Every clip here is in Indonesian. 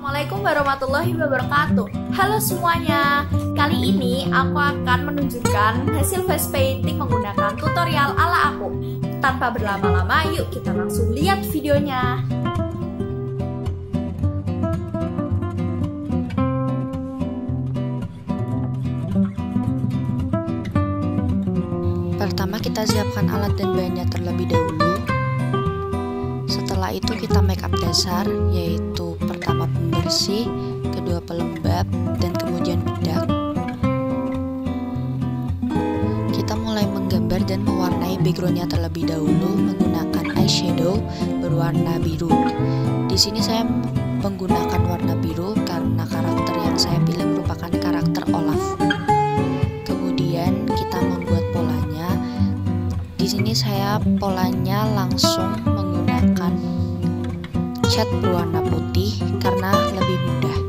Assalamualaikum warahmatullahi wabarakatuh. Halo semuanya. Kali ini aku akan menunjukkan hasil face painting menggunakan tutorial ala aku. Tanpa berlama-lama, yuk kita langsung lihat videonya. Pertama kita siapkan alat dan bahannya terlebih dahulu. Setelah itu kita make up dasar, yaitu pertama pembersih, kedua pelembab, dan kemudian bedak. Kita mulai menggambar dan mewarnai backgroundnya terlebih dahulu menggunakan eyeshadow berwarna biru. Di sini saya menggunakan warna biru karena karakter yang saya pilih merupakan karakter Olaf. Kemudian kita membuat polanya. Di sini saya polanya langsung menggunakan cat berwarna putih karena lebih mudah.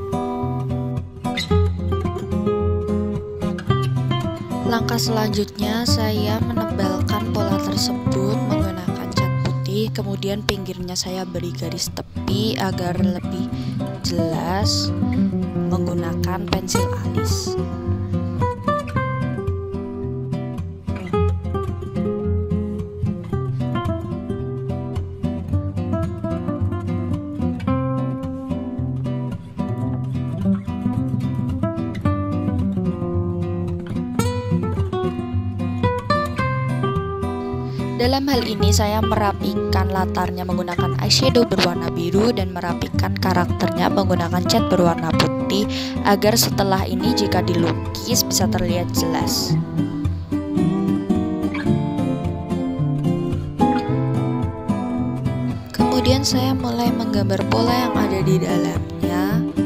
Langkah selanjutnya saya menebalkan pola tersebut menggunakan cat putih, kemudian pinggirnya saya beri garis tepi agar lebih jelas menggunakan pensil alis. Dalam hal ini saya merapikan latarnya menggunakan eyeshadow berwarna biru dan merapikan karakternya menggunakan cat berwarna putih agar setelah ini jika dilukis bisa terlihat jelas. Kemudian saya mulai menggambar pola yang ada di dalamnya.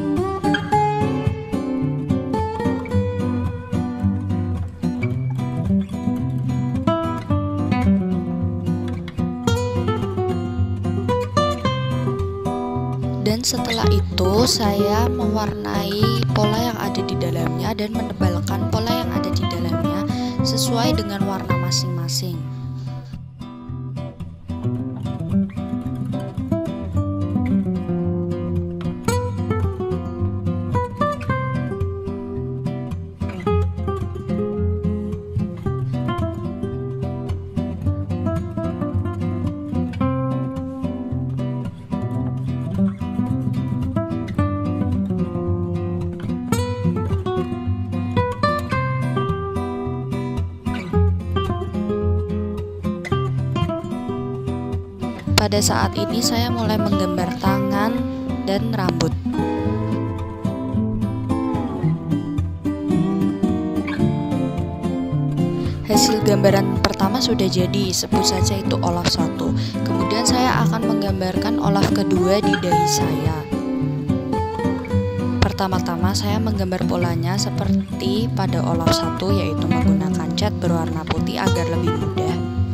Dan setelah itu saya mewarnai pola yang ada di dalamnya dan menebalkan pola yang ada di dalamnya sesuai dengan warna masing-masing. Pada saat ini saya mulai menggambar tangan dan rambut. Hasil gambaran pertama sudah jadi, sebut saja itu Olaf 1. Kemudian saya akan menggambarkan Olaf kedua di dahi saya. Pertama-tama saya menggambar polanya seperti pada Olaf 1, yaitu menggunakan cat berwarna putih agar lebih mudah.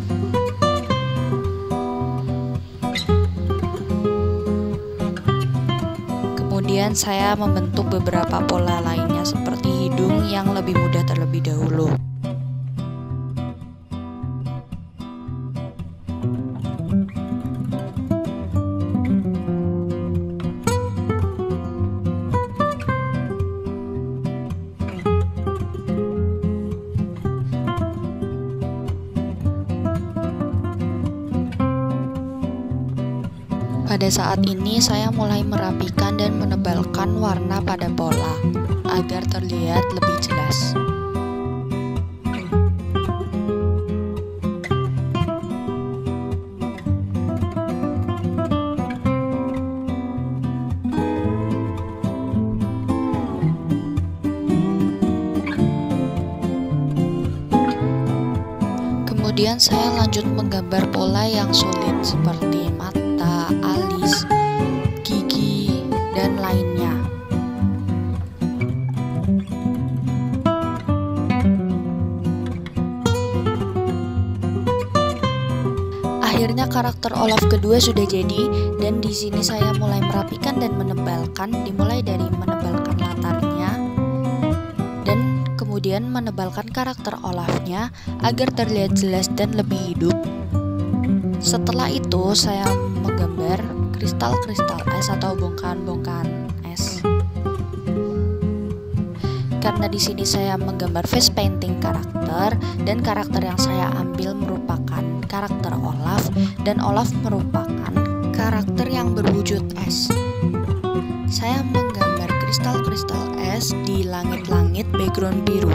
Kemudian saya membentuk beberapa pola lainnya seperti hidung yang lebih mudah terlebih dahulu. Pada saat ini saya mulai merapikan dan menebalkan warna pada pola agar terlihat lebih jelas. Kemudian saya lanjut menggambar pola yang sulit seperti mata, alis, gigi, dan lainnya. Akhirnya karakter Olaf kedua sudah jadi, dan di sini saya mulai merapikan dan menebalkan, dimulai dari menebalkan latarnya dan kemudian menebalkan karakter Olafnya agar terlihat jelas dan lebih hidup. Setelah itu saya menggambar kristal-kristal es atau bongkahan-bongkahan es. karena di sini saya menggambar face painting karakter, dan karakter yang saya ambil merupakan karakter Olaf, dan Olaf merupakan karakter yang berwujud es. Saya menggambar kristal-kristal es di langit-langit background biru.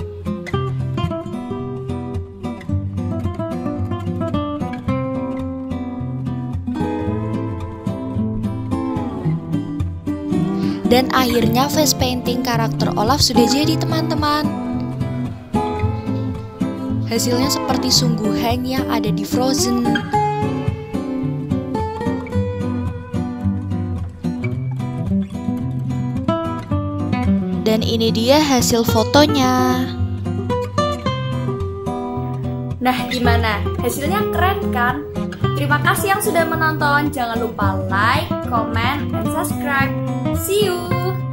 Dan akhirnya face painting karakter Olaf sudah jadi, teman-teman. Hasilnya seperti sungguhan yang ada di Frozen. Dan ini dia hasil fotonya. Nah, gimana? Hasilnya keren kan? Terima kasih yang sudah menonton. Jangan lupa like, comment, dan subscribe. See you!